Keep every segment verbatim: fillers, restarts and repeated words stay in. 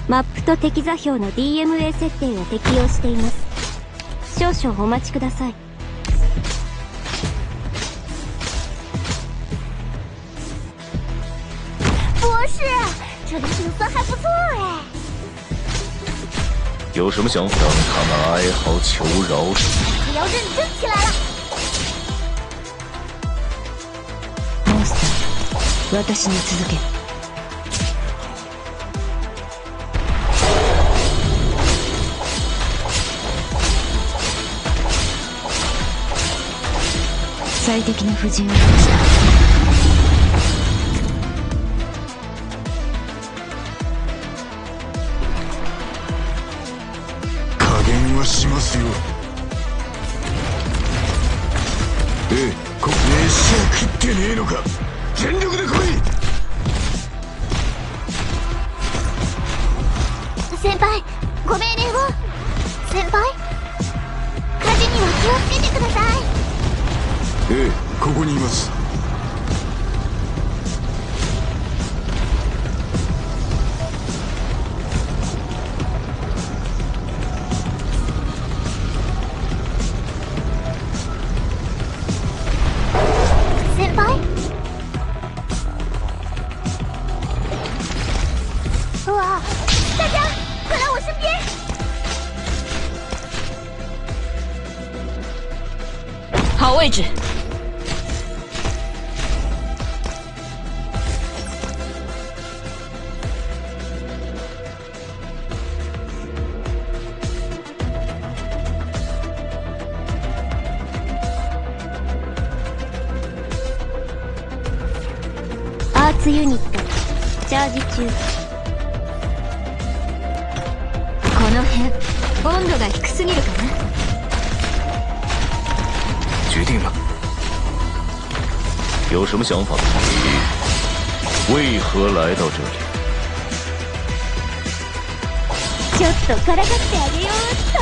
マップと敵座標の ディーエムエー 設定を適用しています。少々お待ちください。 博士，这里景色还不错哎。 有什么想法？让他们哀嚎求饶。 也要认真起来了。 モンスター、私に続け。最適な布陣を出した。 しますよ。ええ、こ飯は食ってねえのか。全力で来い。 先輩、ご命令を。先輩、火事には気をつけてください。 ええ、ここにいます。 好位置。アーツユニットチャージ中。この辺温度が低すぎるかな。 决定了，有什么想法？你为何来到这里？ ちょっとからかってあげようっと。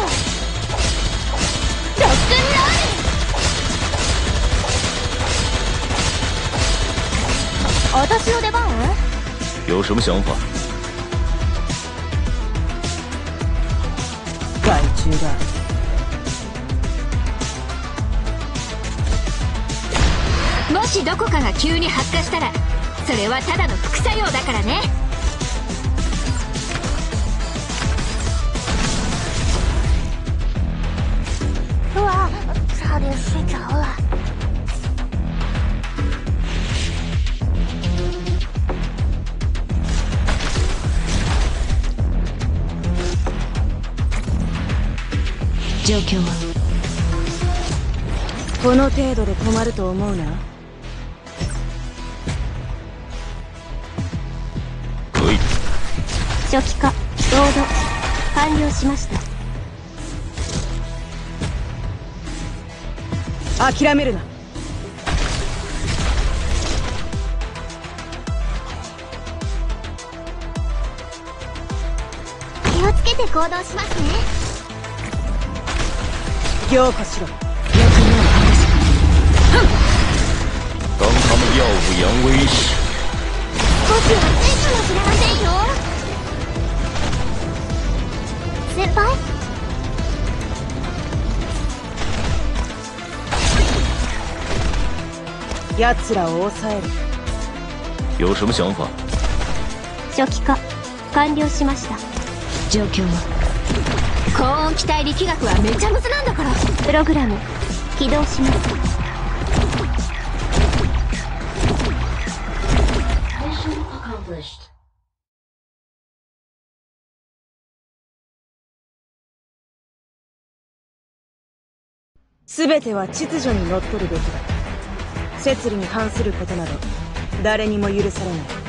ロックンロール。私の出番？ 有什么想法？ 害虫だ。もしどこかが急に発火したらそれはただの副作用だからね。 うわ，差点睡着了。 状況はこの程度で止まると思うな。初期化ロード完了しました。諦めるな。 気をつけて行動しますね。 凝固しろ。 当他们耀武扬威时， 少しはついかもしれませんよ。先輩？ 奴らを抑える。 有什么想法？ 初期化完了しました。状況は高温気体力学はめちゃむずなんだから。プログラム起動します。すべては秩序にのっとるべきだ。摂理に反することなど誰にも許されない。